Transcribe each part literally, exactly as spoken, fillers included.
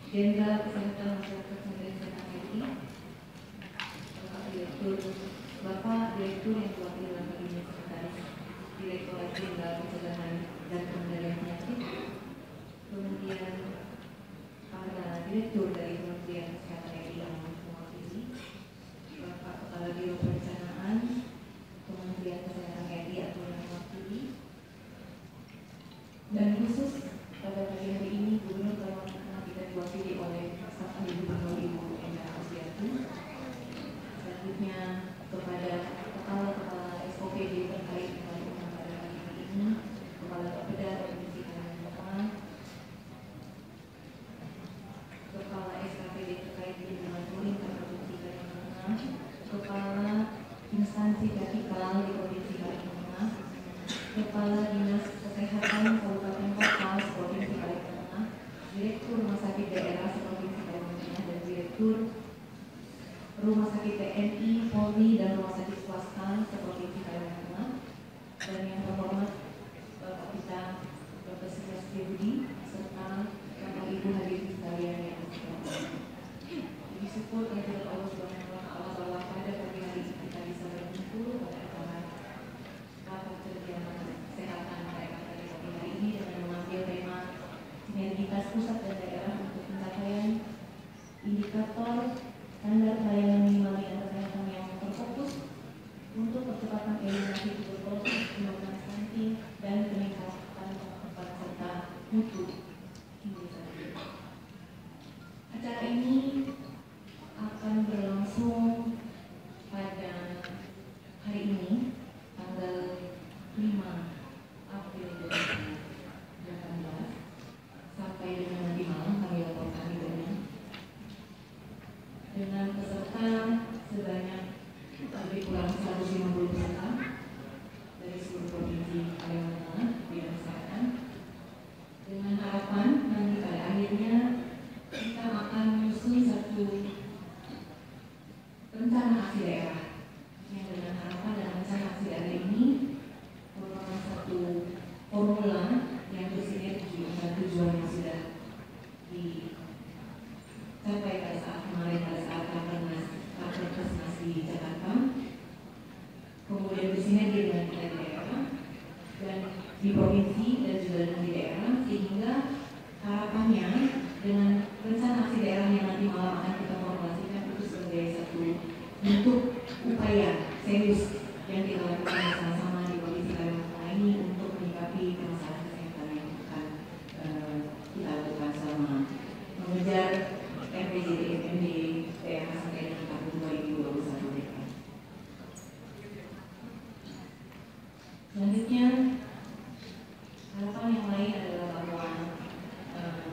Jenderal Kesehatan Masyarakat Kementerian Kesehatan R I, Bapak Direktur, Bapak Direktur yang diwakili dalam hal ini Sekretaris Direktorat Jenderal Pencegahan dan Pengendalian Penyakit, kemudian para Direktur dari Kementerian Kesehatan R I yang mewakili, Bapak Kepala Biro Perencanaan Kementerian Kesehatan R I atau yang mewakili, dan khusus pada pagi hari ini Gubernur Kalimantan Tengah kita diwakili oleh Staf Ahli Gubernur Ibu Endang Astiati. Selanjutnya kepada kepala-kepala S O P D terkait dengan pada hari ini, Kepala Bapeda Provinsi Kalimantan Tengah, Kepala S K P D terkait dengan pemerintah Provinsi Kalimantan Tengah, Kepala Instansi Vertikal di Provinsi Kalimantan Tengah, Kepala Dinas Kesehatan Kabupaten Kota Provinsi Kalimantan Tengah, Direktur Rumah Sakit Daerah Provinsi Kalimantan Tengah, dan Direktur Rumah Sakit T N I, Polri, dan Rumah Sakit Swasta Provinsi Kalimantan Tengah, dan yang terhormat Bapak kita Doktor Siti Budi serta Bapak Ibu hadirin sekalian yang berbahagia. Bersyukur kehadirat Allah Subhanahu wa Ta'ala bahwa pada pagi hari ini kita bisa berkumpul pada acara rapat kerja kesehatan pada pagi hari ini dengan mengambil tema sinergitas pusat dan daerah untuk pencapaian indikator standar pelayanan minimal bidang kesehatan yang terfokus untuk percepatan eliminasi tuberkulosis, penurunan stunting, dan peningkatan cakupan serta mutu imunisasi. Acara ini akan berlangsung pada hari ini tanggal lima April dua ribu delapan belas sampai dengan nanti malam kami laporkan videonya, dengan peserta sebanyak lebih kurang seratus lima puluh peserta dari seluruh provinsi Kalimantan Tengah bidang kesehatan, dengan harapan nanti pada akhirnya kita akan menyusun satu rencana aksi daerah yang dengan harapan dan rencana aksi daerah ini merupakan satu formula yang bersinergi dengan tujuan yang sudah dicapai pada saat kemarin pada saat Rakernas Rakernas di Jakarta, kemudian bersinergi dengan kita di daerah dan di provinsi dan juga dengan di daerah, sehingga harapannya dengan rencana aksi daerah yang nanti malam akan kita formulasikan itu sebagai satu bentuk upaya serius yang kita lakukan bersama-sama di Provinsi Kalimantan Tengah ini untuk menyikapi permasalahan kesehatan yang akan uh, kita lakukan selama mengejar R P J D M M D daerah sampai dengan tahun dua ribu dua puluh satu. Selanjutnya, harapan yang lain adalah bahwa uh,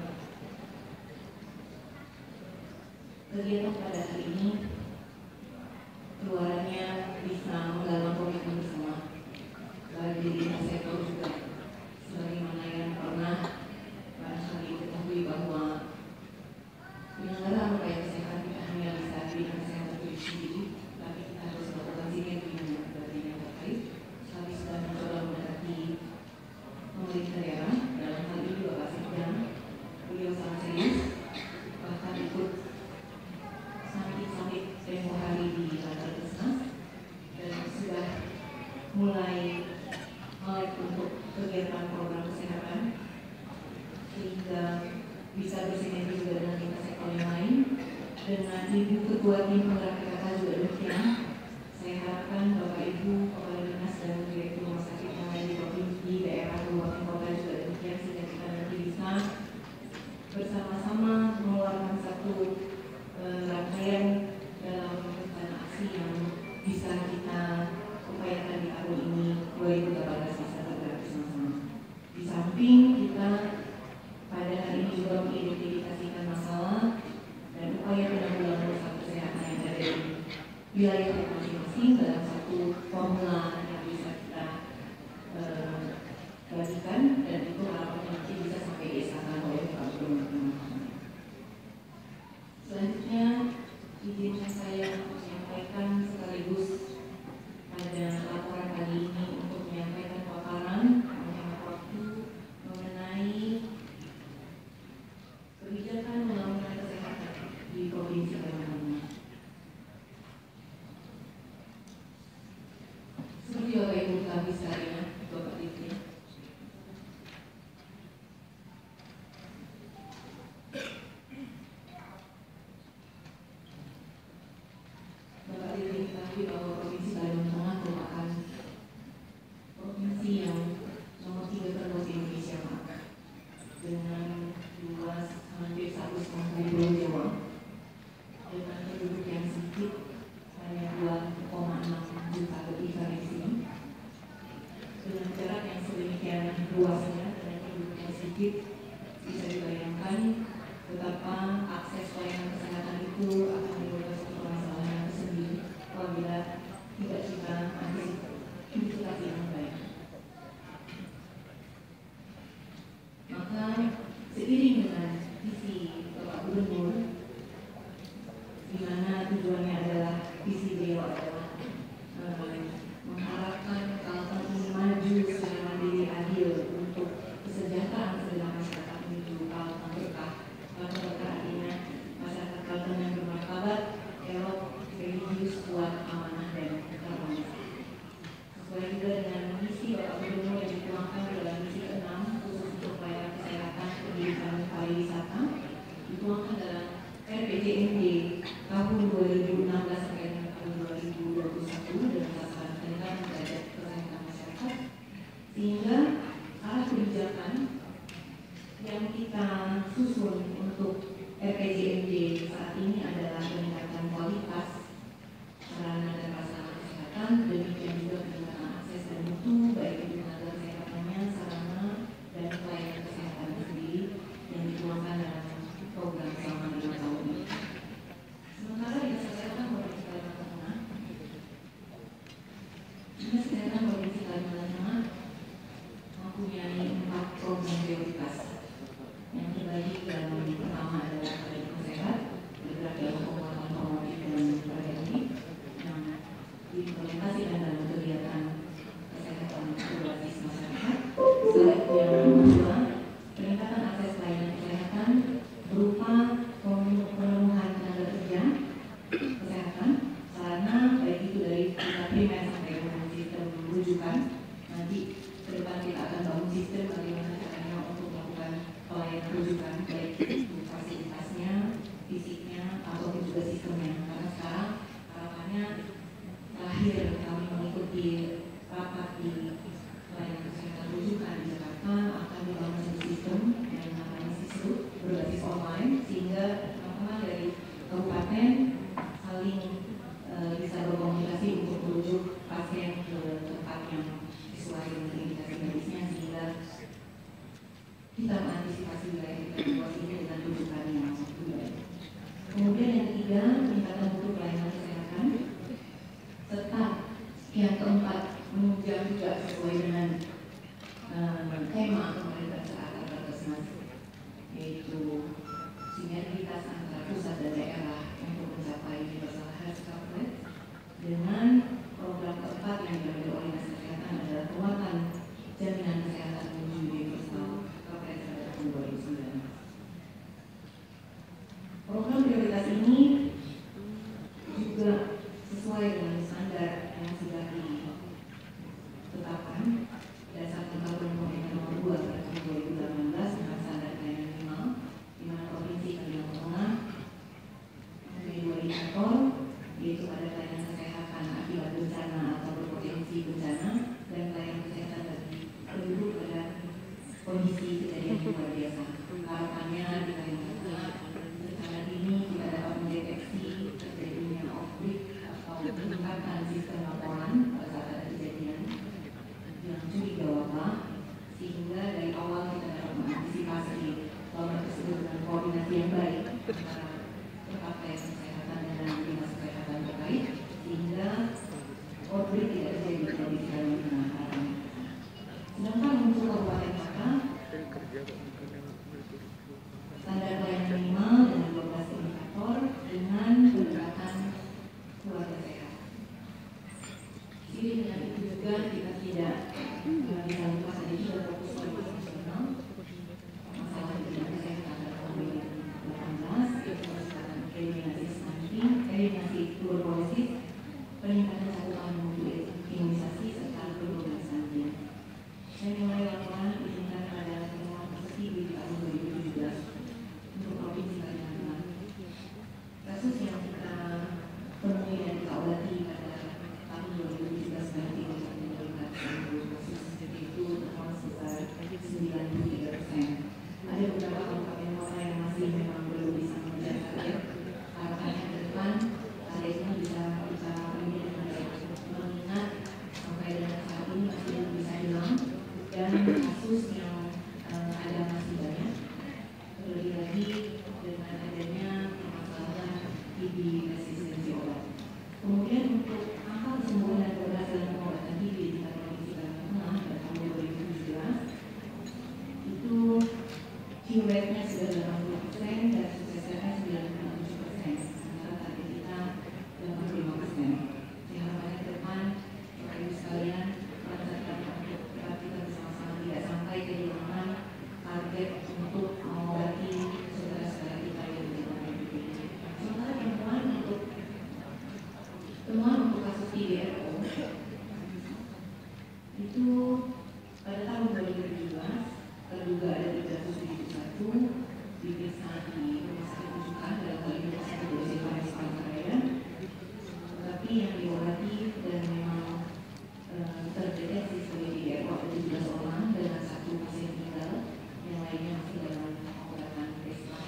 kegiatan pada hari ini keluarannya bisa menggalang komitmen bersama bagi diri sektor juga, sebagaimana yang pernah barangkali diketahui bahwa penyelenggaraan upaya kesehatan tidak hanya bisa di bidang kesehatan itu sendiri, tapi kita harus melakukan sinergi dengan berbagai yang terkait. Kami sudah mencoba mendekati pemerintah daerah dalam hal ini Bapak Sekda, beliau sangat serius, bahkan ikut samit-samit tempo hari di kantor Kesnas dan sudah mulai melek untuk kegiatan program kesehatan sehingga bisa bersinergi juga dengan lintas sektor yang lain. Dengan ibu ketua tim penggerak P K K juga demikian, saya harapkan Bapak Ibu Kepala Dinas dan Direktur Rumah Sakit yang lain di provinsi, daerah, kabupaten, kota juga demikian, sehingga kita nanti bisa bersama-sama mengeluarkan satu eh, rangkaian dalam rencana aksi yang bisa kita upayakan di tahun ini dua ribu delapan belas bisa bergerak bersama-sama. Di samping kita pada hari ini juga mengidentifikasikan masalah dan upaya penanggulangan masalah kesehatan yang ada di wilayah masing-masing dalam satu formula yang bisa kita eh, bagikan, dan itu harapannya nanti bisa sampai disahkan oleh Pak Gubernur. Selanjutnya, izinkan saya menyampaikan sekaligus pada laporan kali ini untuk menyampaikan paparan menghemat waktu mengenai kebijakan pembangunan concern untuk R P J M J saat ini adalah peningkatan kualitas sarana dan prasarana kesehatan, demikian juga peningkatan akses dan mutu baik itu tenaga kesehatannya, sarana dan pelayanan kesehatan sendiri yang dituangkan dalam program selama lima tahun ini. Sementara Dinas Kesehatan Provinsi Kalimantan Tengah, Dinas Kesehatan Provinsi Kalimantan Tengah mempunyai empat program prioritas yang terbagi dalam pertama adalah pendidikan sehat, bergerak dalam penguatan promotif dan preventif yang diimplementasikan dalam kegiatan kesehatan berbasis masyarakat. Selanjutnya yang kedua, peningkatan akses layanan kesehatan berupa pemenuhan tenaga kerja kesehatan, sarana baik itu dari tingkat primer sampai ke sistem rujukan. Nanti ke depan kita akan bangun sistem bagaimana caranya untuk melakukan pelayanan rujukan baik itu fasilitasnya, fisiknya, ataupun juga sistemnya. Karena sekarang harapannya terakhir kami mengikuti rapat di pelayanan kesehatan rujukan di Jakarta akan dibangun satu sistem yang namanya Sisru berbasis online sehingga teman-teman dari kabupaten saling e, bisa berkomunikasi untuk merujuk pasien ke tempat yang sesuai dengan indikasi medisnya sehingga kita mengantisipasi wilayah kita situasinya dengan rujukan yang baik. Kemudian yang ketiga, peningkatan mutu pelayanan kesehatan, serta yang keempat menunjang juga sesuai dengan uh, tema pemerintah saat Puskesmas, yaitu sinergitas antara pusat dan daerah untuk mencapai universal health coverage. Dengan program keempat yang diambil oleh Dinas Kesehatan adalah penguatan jaminan kesehatan menuju universal coverage pada tahun dua ribu sembilan belas. Program prioritas ini juga sesuai dengan standar yang sudah ditetapkan berdasarkan peraturan pemerintah nomor dua tahun dua ribu delapan belas dengan standar pelayanan minimal, di mana provinsi Kalimantan Tengah mempunyai dua indikator, yaitu ada pelayanan kesehatan akibat bencana atau berpotensi bencana dan pelayanan kesehatan bagi penduduk pada kondisi kejadian yang luar biasa. Harapannya di Kalimantan Tengah secara ini kita dapat mendeteksi terjadinya outbreak atau peningkatan sistem laporan pada saat ada kejadian yang curiga wabah, sehingga dari awal kita dapat mengantisipasi wabah tersebut dengan koordinasi yang baik antara Departemen Kesehatan dan Dinas Kesehatan terkait, sehingga outbreak tidak terjadi di Provinsi Kalimantan Tengah. Sedangkan untuk Kabupaten Kota, standar pelayanan minimal dengan dua belas indikator dengan pendekatan keluarga sehat. Jadi dengan itu juga kita tidak uh, bisa lupa tadi sudah fokus pada nasional masalah kebijakan kesehatan pada tahun dua ribu delapan belas, yaitu percepatan eliminasi stunting, eliminasi tuberkulosis, peningkatan cakupan mutu imunisasi serta penurunan stunting. Dan mulai laporan izinkan pada temuan positif di tahun dua ribu tujuh belas untuk Provinsi Kalimantan Tengah. Kasus yang kita temui dan kita obati pada tahun dua ribu tujuh belas nanti untuk meningkat kasus itu terpaut sebesar sembilan puluh tiga persen. Ada beberapa kabupaten kota yang masih memang belum bisa mengejar target. Harapannya ke depan targetnya bisa bisa ini dengan baik, mengingat sampai dengan saat ini masih belum bisa hilang dan kasus yang uh, ada masih banyak. Terlebih lagi dengan adanya permasalahan T B resistensi obat. Kemudian untuk angka kesembuhan dan keberhasilan pengobatan T B di tingkat provinsi Kalimantan Tengah pada tahun dua ribu tujuh belas itu cure rate-nya sudah delapan puluh persen dan sukses rate-nya sembilan puluh tujuh persen. Sementara target kita delapan puluh lima persen. Jadi harapannya ke depan Bapak Ibu sekalian pada saat kita kita bersama-sama tidak sampai kehilangan target untuk mengobati saudara-saudara kita yang di luar negeri. Sementara temuan untuk temuan untuk kasus T B R O itu pada tahun dua ribu tujuh belas terduga ada tiga ratus tujuh puluh satu diperiksa di rumah sakit rujukan dalam hal ini rumah sakit dosis Paris Palangkaraya, tetapi yang diobati dan memang e, terdeteksi sebagai T B R O ada tujuh belas orang dengan satu pasien meninggal, yang lainnya masih dalam pengobatan baseline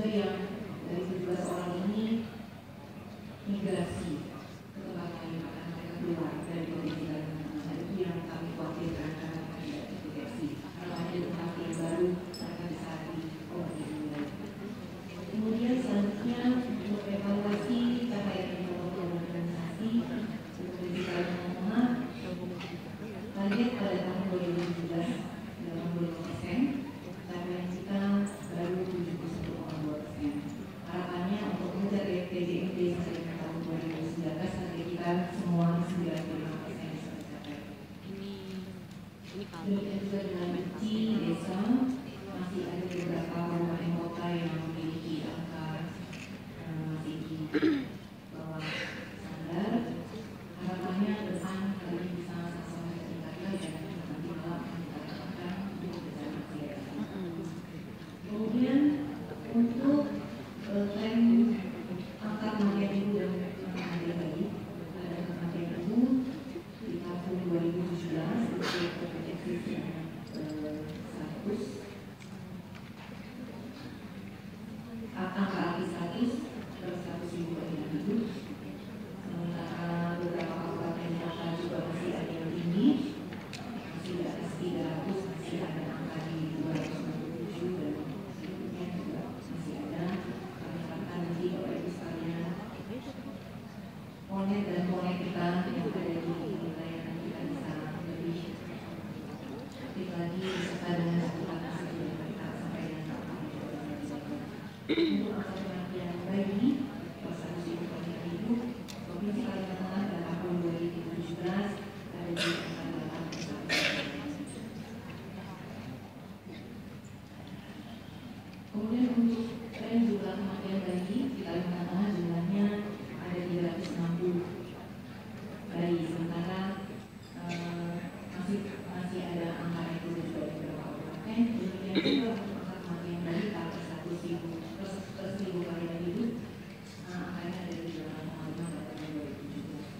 yang dari tujuh belas orang ini migrasi ke tempat lain karena mereka keluar dari provinsi Kalimantan Tengah. Itu yang kami khawatirkan karena mereka tidak terdeteksi. Kalau ada tempat yang baru mereka bisa diobati kembali. Kemudian selanjutnya untuk evaluasi capaian protokol organisasi provinsi Kalimantan Tengah, target pada tahun dua ribu tujuh belas delapan puluh lima persen, capaian kita baru tujuh puluh satu koma dua persen. Harapannya untuk mengejar P D M P sampai dengan tahun dua ribu sembilan belas target kita semua sembilan puluh lima persen bisa tercapai. Demikian juga dengan benci desa, masih ada beberapa kabupaten kota yang memiliki angka uh, masih di bawah standar. Harapannya depan kali ini bisa sama-sama kita tingkatkan dan nanti malam kita lakukan untuk berjalan maksiat. Kemudian untuk uh, tren angka kematian ibu dan kematian bayi, ada kematian ibu di tahun dua ribu tujuh belas itu terdeteksi sebanyak seratus, angka artis per seratus ribu kematian ibu. Sementara beberapa kabupaten kota juga masih ada yang tinggi, masih di atas tiga ratus, masih ada angka di dua ratus enam puluh tujuh dan berikutnya juga masih ada. Kami harapkan nanti Bapak Ibu sekalian, Polnet dan Polnet kita yang ada di wilayah kita bisa lebih aktif lagi beserta dengan aplikasi yang kita sampai dengan untuk angka kematian bayi per seratus ribu kematian ibu Provinsi Kalimantan Tengah pada tahun dua ribu tujuh belas ada di angka delapan puluh satu persen. Kemudian untuk tren jumlah kematian bayi di Kalimantan Tengah jumlahnya ada tiga ratus enam puluh bayi, sementara uh, masih masih ada angka itu juga di beberapa kabupaten. Demikian juga untuk angka kematian bayi per seratus ribu per seribu kelahiran hidup angkanya ada di delapan koma lima pada tahun dua ribu tujuh belas.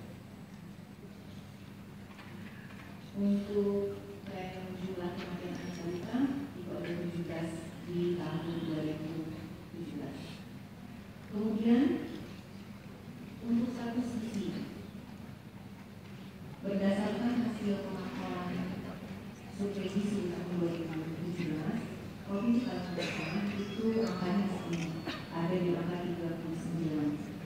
Untuk tren jumlah kematian anak balita di dua ribu tujuh belas di tahun dua ribu tujuh belas. Kemudian untuk status gizi, berdasarkan hasil pemaparan survei gizi tahun dua ribu tujuh belas, Provinsi Kalimantan Tengah itu angkanya segini, ada di angka tiga puluh sembilan.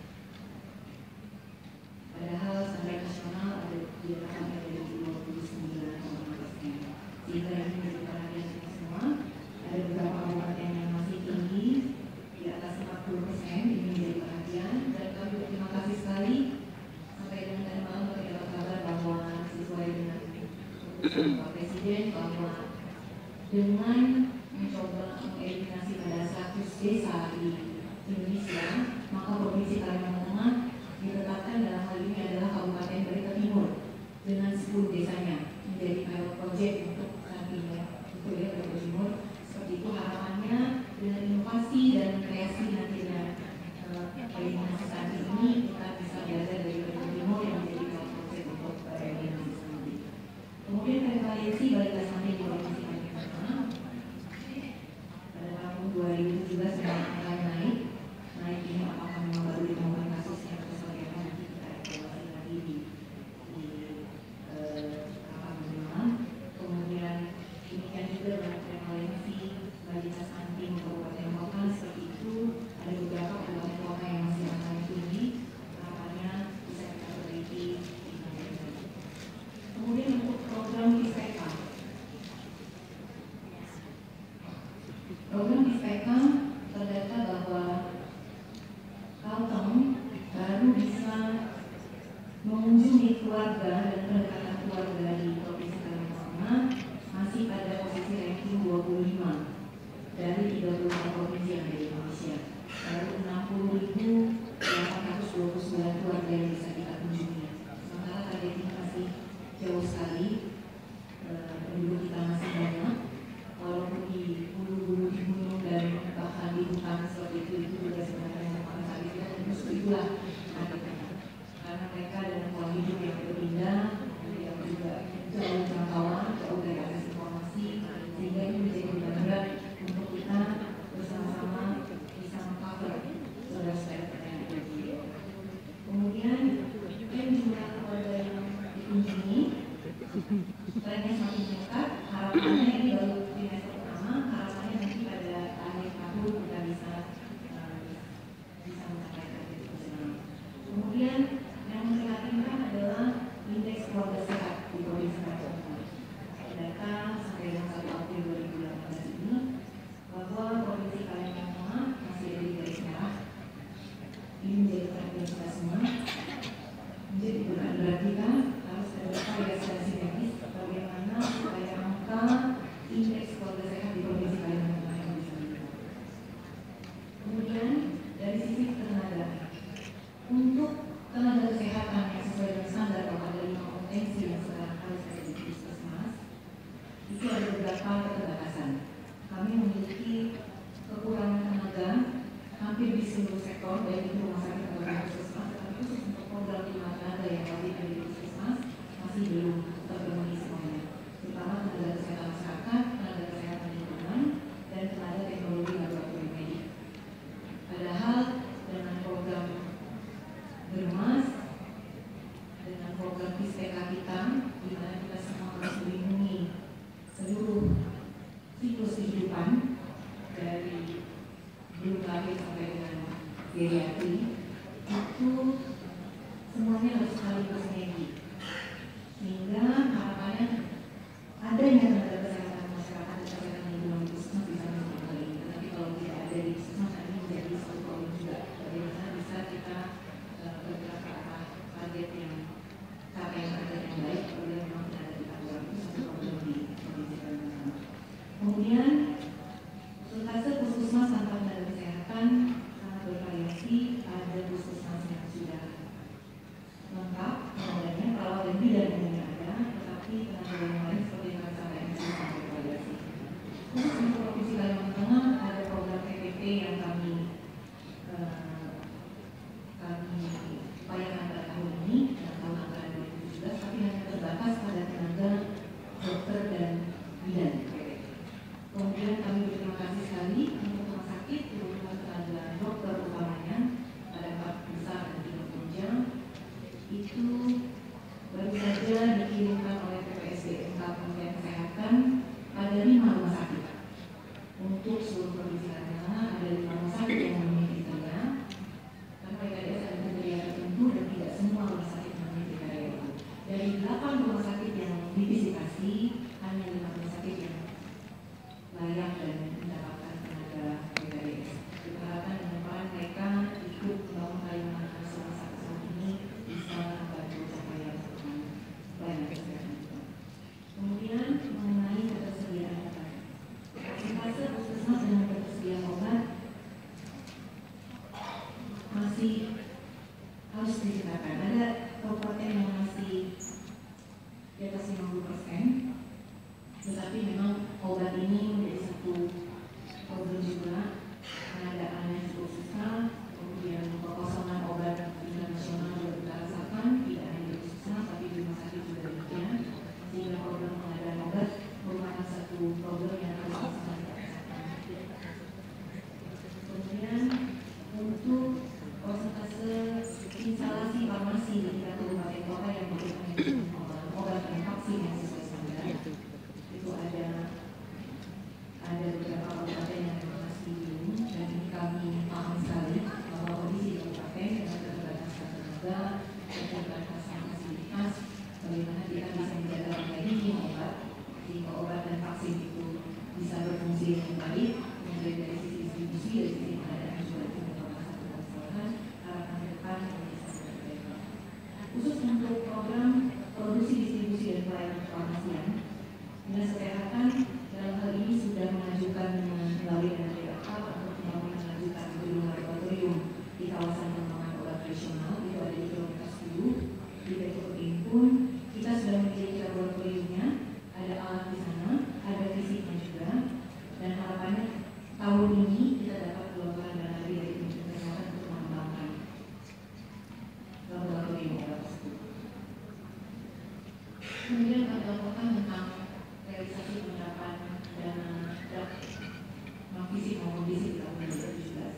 Padahal standar nasional ada di angka dari dua puluh sembilan koma lima persen. Sehingga ini menjadi perhatian kita semua. Ada beberapa kabupaten yang masih tinggi di atas empat puluh persen, ini menjadi perhatian. Dan kami berterima kasih sekali sampai dengan tadi malam kami dapat kabar bahwa sesuai dengan keputusan Bapak Presiden bahwa dengan mencoba mengeliminasi pada seratus desa di Indonesia, maka Provinsi Kalimantan Tengah ditetapkan dalam hal ini adalah Kabupaten Barito Timur dengan sepuluh desanya menjadi pilot project untuk nantinya untuk ya Barito Timur. Seperti itu harapannya dengan inovasi dan kreasi nantinya eliminasi tadi ini kita bisa belajar dari Barito Timur yang menjadi pilot project untuk eliminasi tadi. Kemudian prevalensi balita stunting di Provinsi Kalimantan Tengah pada tahun dua ribu tujuh belas mulai naik. Naik ini apakah memang baru ditemukan kasusnya atau seperti apa, nanti kita evaluasi lagi di di kapal menengah. Kemudian demikian juga dengan prevalensi balita stunting kabupaten kota seperti itu, ada beberapa kabupaten kota yang masih angkanya tinggi, harapannya bisa kita perbaiki. Kemudian untuk program I P K, program I P K terdata bahwa Kalteng baru bisa mengunjungi keluarga dan pendekatan keluarga di Provinsi Kalimantan Tengah masih pada posisi ranking dua puluh lima dari tiga puluh lima provinsi yang ada di Indonesia. Baru enam puluh ribu delapan ratus dua puluh sembilan keluarga yang bisa kita kunjungi. Sementara target ini masih jauh sekali, penduduk kita masih banyak. Walaupun di hulu-hulu di gunung dan bahkan di hutan seperti itu, itu juga sebenarnya sama sekali kita justru itulah karena mereka dengan pola hidup yang berbeda, yang juga jauh jangkauan, jauh dari akses informasi, sehingga ini menjadi benar-benar untuk kita tahun ini kita dapat gelontoran dana lebih dari Kementerian Kesehatan untuk mengembangkan laboratorium obat tersebut. Kemudian kami laporkan tentang realisasi penyerapan dana dan non fisik maupun fisik di tahun dua ribu tujuh belas.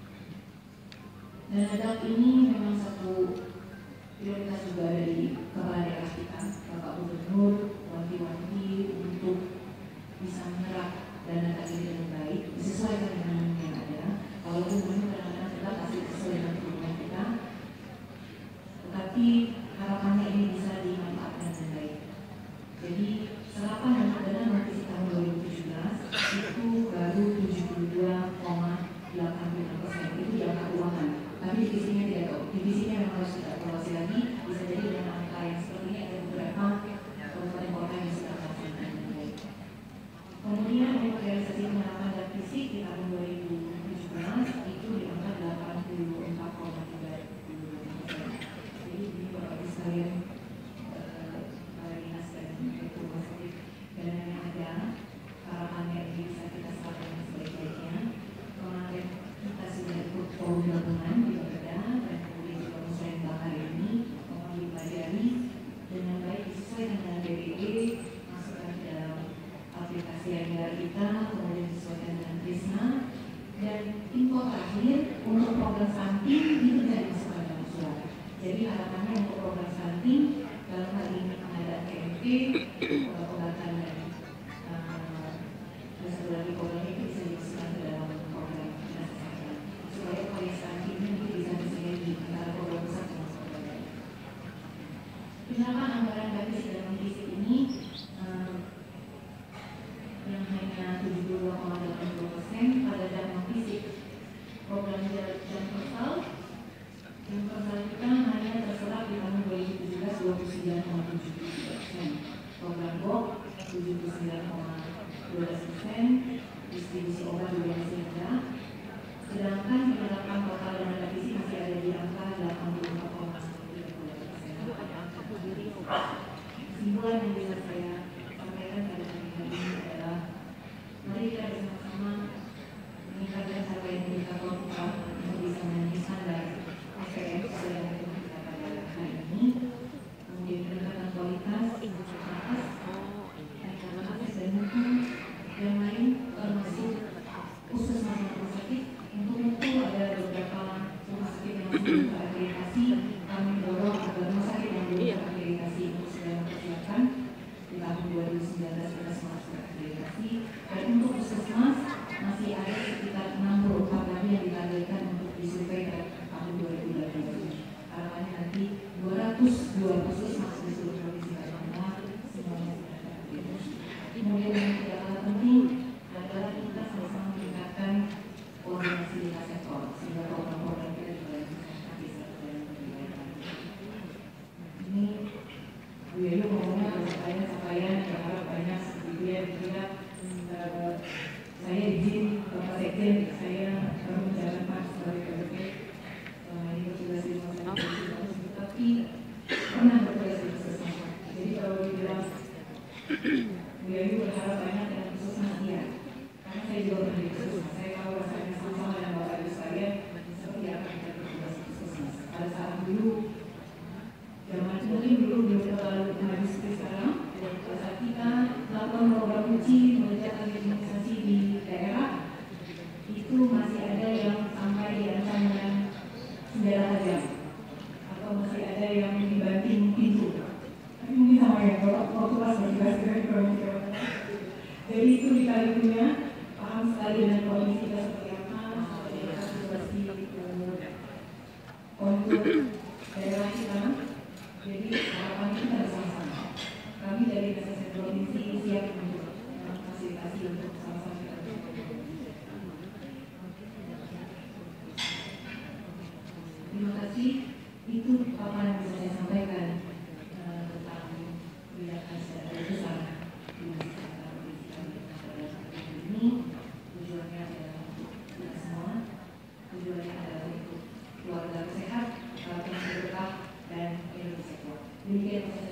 Dana D A P ini memang satu prioritas juga dari kepala daerah kita, Bapak Gubernur, wanti-wanti untuk bisa menyerap dana tadi dengan baik, disesuaikan dengan yang ada. Walaupun memang kadang-kadang kita kasih sesuai dengan kebutuhan kita, tetapi harapannya ini bisa dimanfaatkan dengan baik. Jadi serapan dana dana non-fisik tahun dua ribu tujuh belas itu baru tujuh puluh dua koma delapan lima persen, itu di angka keuangan. Tapi divisinya tidak tahu, divisinya memang harus kita evaluasi lagi. Bisa jadi dengan angka yang seperti ini ada beberapa kabupaten kota yang sudah melaksanakan dengan baik. Kemudian untuk realisasi penyerapan dan fisik di tahun dua ribu tujuh belas itu di angka delapan puluh empat koma tiga persen. Jadi ini Bapak Ibu sekalian, Kepala Dinas dan Rumah Sakit dana yang ada, harapannya ini bisa kita serap dengan sebaik-baiknya. Kemarin kita sudah ikut forum gabungan di Bapeda dan kemudian juga musyawarah hari ini mohon dipelajari dengan baik, disesuaikan dengan B P D, masukkan ke dalam aplikasi yang kita, kemudian disesuaikan dengan Prisma. Dan info terakhir untuk program stunting itu tidak dimasukkan dalam surat. Jadi harapannya untuk program stunting dalam hal ini pengadaan K M P, pengobatan dan dan satu lagi program itu bisa dimasukkan ke dalam program dinas kesehatan supaya upaya stunting ini bisa bersinergi antara program pusat dengan program daerah. Penyerapan anggaran bagi dalam fisik ini yang hanya tujuh puluh dua koma delapan puluh persen pada dana fisik program jam total yang total kita hanya terserap di tahun dua ribu tujuh belas dua puluh sembilan koma tujuh persen, program B O K tujuh puluh sembilan koma dua belas persen, distribusi obat juga masih rendah, sedangkan penyerapan total dana fisik masih ada di angka delapan puluh empat koma tiga puluh persen. Kesimpulan yang bisa saya sampaikan pada hari ini adalah mari kita bersama-sama meningkatkan capaian indikator kita untuk bisa memenuhi standar S P M sesuai dengan yang kita pada hari ini. Kemudian peningkatan kualitas, kualitas, peningkatan akses dan mutu yang lain, termasuk khusus masalah rumah sakit. Untuk itu ada beberapa rumah sakit yang masih belum terakreditasi. Kami dorong agar rumah sakit yang belum terakreditasi untuk segera mempersiapkan di tahun dua ribu sembilan belas kita semua terakreditasi. Dan untuk puskesmas masih ada sekitar enam puluh empat lagi yang ditargetkan untuk disurvei pada tahun dua ribu delapan belas. Harapannya nanti dua ratus dua puskesmas di seluruh provinsi Kalimantan semuanya sudah terakreditasi. Kemudian yang tidak kalah penting adalah kita sama-sama meningkatkan koordinasi lintas sektor sehingga program-program kita juga bisa berjalan lebih baik. Ini Bu Yayu ngomongnya ada capaian-capaian yang harap banyak seperti ya, kira saya izin Bapak Sekjen, saya baru menjalankan sebagai K B P selama ini bertugas di rumah sakit, tapi pernah bertugas di puskesmas. Jadi kalau dibilang Bu Yayu berharap banyak dengan puskesmas, iya, karena saya juga pernah di puskesmas. Saya tahu rasanya sama-sama dengan Bapak Ibu sekalian seperti apa kita bertugas di puskesmas. Pada saat dulu, zaman mungkin dulu belum terlalu maju seperti sekarang. Pada saat kita melakukan program uji mengerjakan imunisasi di daerah, itu masih ada yang sampai diancam dengan senjata tajam atau masih ada yang dibanting pintu. Tapi mungkin sama ya, kalau waktu pas bertugas dengan ekonomi. Jadi itu dikali punya paham sekali dengan kondisi kita seperti apa, seperti apa situasi untuk daerah kita. Jadi harapan kita bersama-sama. Kami dari Kesehatan Provinsi siap untuk fasilitasi untuk sama-sama kita. Terima kasih. Itu apa yang bisa saya sampaikan uh, tentang kebijakan secara besar di Kesehatan Provinsi kami pada saat ini. Tujuannya adalah untuk kita semua. Tujuannya adalah untuk keluarga sehat, keluarga berkah dan Indonesia. Demikian